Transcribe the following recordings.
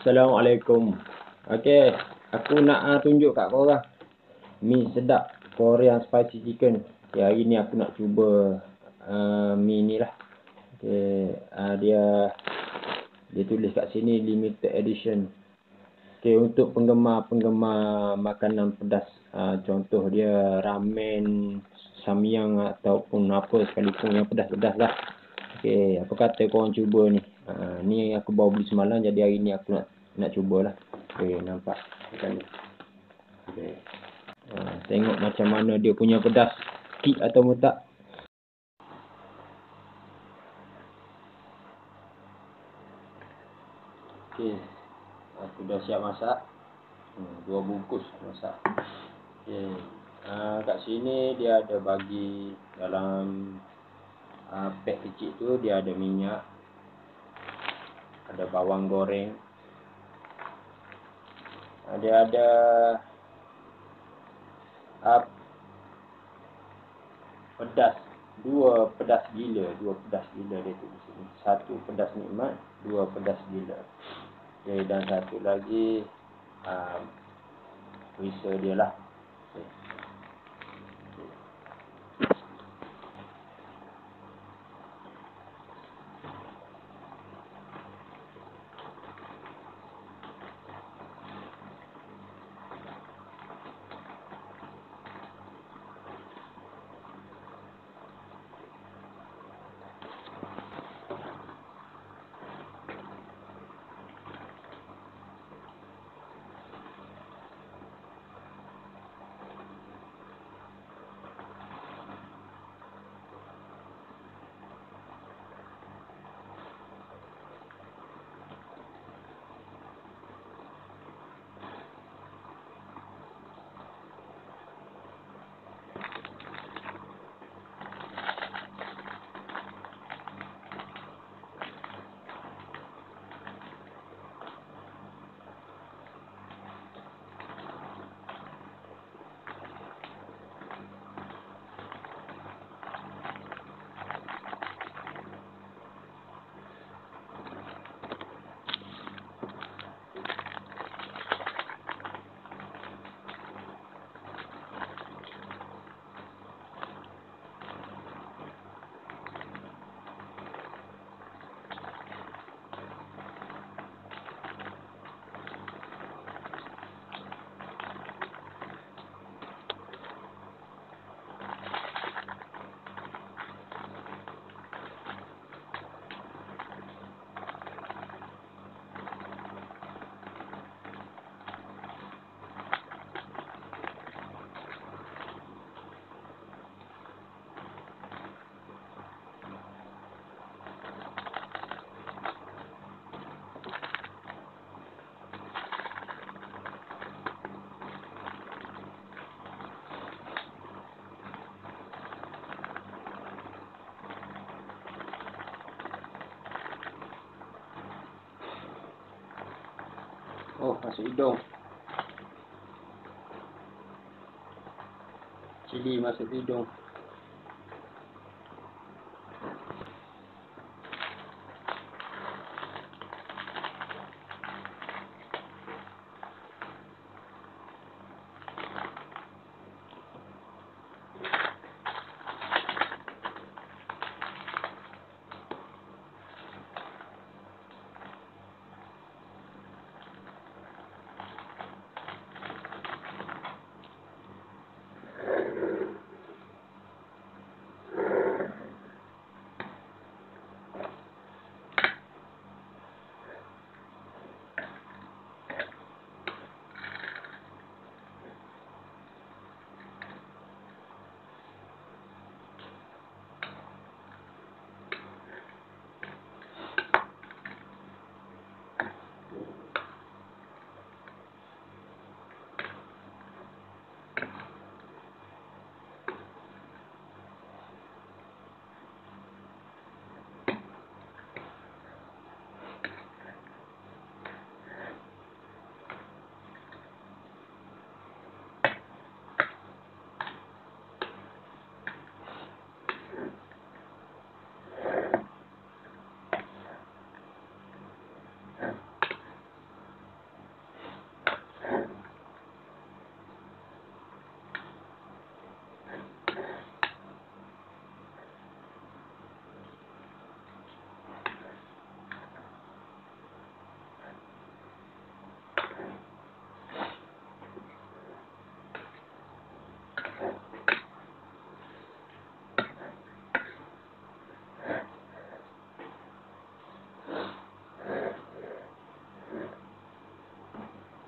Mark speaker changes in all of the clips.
Speaker 1: Assalamualaikum. Okey, aku nak tunjuk kat korang mi sedap Korean spicy chicken. Okay, hari ni aku nak cuba mi ni lah. Okey, dia tulis kat sini limited edition. Okey, untuk penggemar-penggemar makanan pedas, contoh dia ramen, samyang ataupun apa sekalipun yang pedas-pedas lah. Okey, apa kata korang cuba ni? Ni aku baru beli semalam, jadi hari ni aku nak cubalah. Okey, nampak macam ni. Okey. Tengok macam mana dia punya pedas, sikit atau tak. Okey, aku dah siap masak. 2 bungkus masak. Okey. Kat sini dia ada bagi dalam pack kecil tu, dia ada minyak, ada bawang goreng, dia ada pedas, dua pedas gila dia tulis sini. Satu pedas nikmat, 2 pedas gila. Okay, dan satu lagi perisa dia lah. Okay. Oh, masuk hidung. Cili masuk hidung.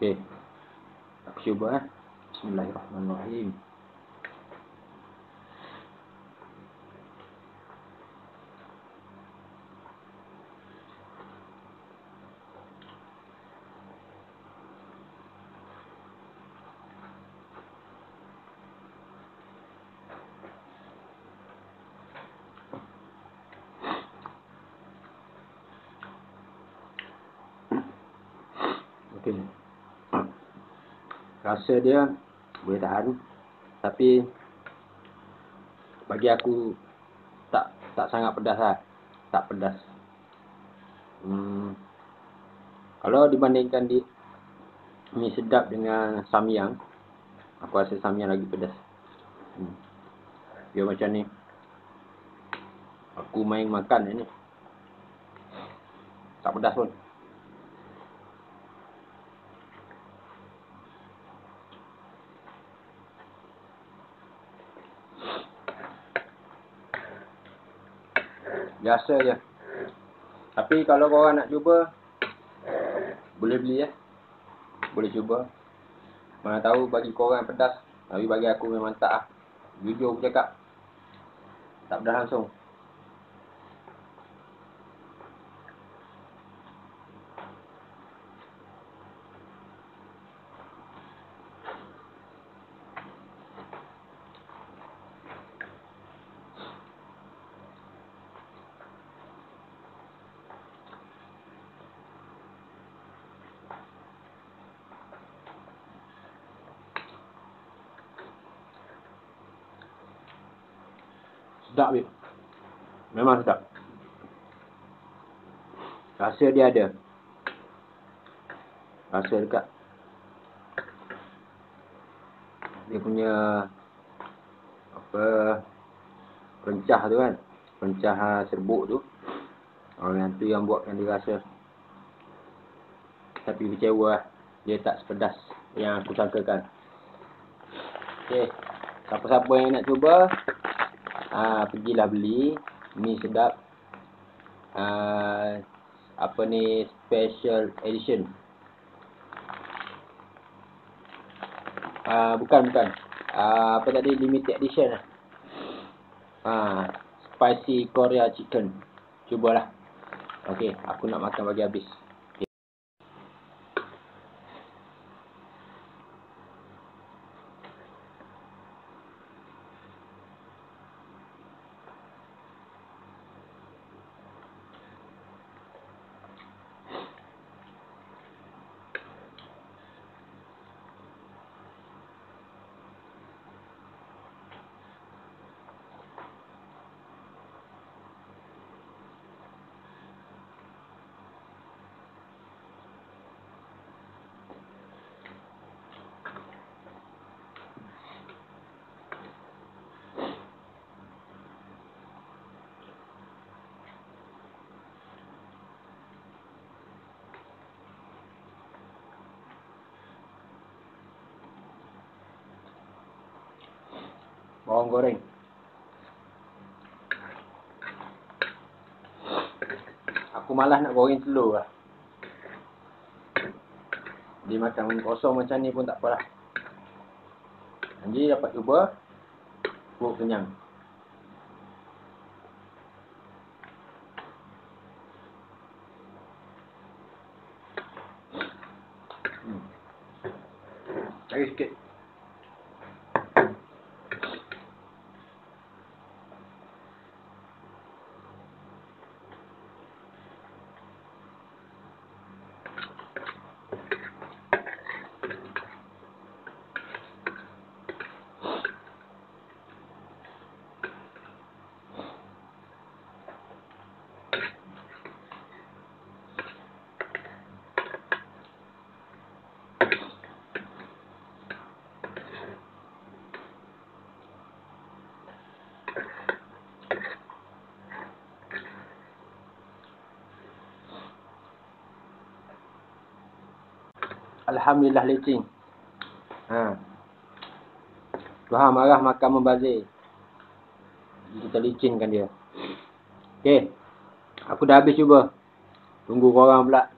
Speaker 1: Okey. Aku cuba Bismillahirrahmanirrahim. Okey. Rasa dia boleh tahan, tapi bagi aku tak sangat pedas lah. Tak pedas. Kalau dibandingkan di mi sedap dengan samyang, aku rasa samyang lagi pedas. Dia macam ni. Aku main makan ni. Tak pedas pun. Biasa je. Tapi kalau korang nak cuba, boleh beli ya. Boleh cuba. Mana tahu bagi korang pedas. Tapi bagi aku memang tak lah. Jujur aku cakap. Tak pedas langsung. Sedap je. Memang sedap. Rasa dia ada. Rasa dekat dia punya pencah tu kan. Pencah serbuk tu. Yang tu yang buatkan dia rasa. Tapi kecewa lah. Dia tak sepedas yang aku sangkakan. Okey. Siapa-siapa yang nak cuba, pergilah beli mi sedap special edition. Bukan apa tadi, limited edition lah. Spicy Korea chicken. Cubalah. Okey, aku nak makan bagi habis. Bawang goreng. Aku malas nak goreng telur lah. Dia makan kosong macam ni pun tak apalah. Jadi dapat cuba, perut kenyang. Lagi sikit. Alhamdulillah lecing. Tuhan marah makan membazir. Kita licinkan dia. Okey. Aku dah habis cuba. Tunggu korang pula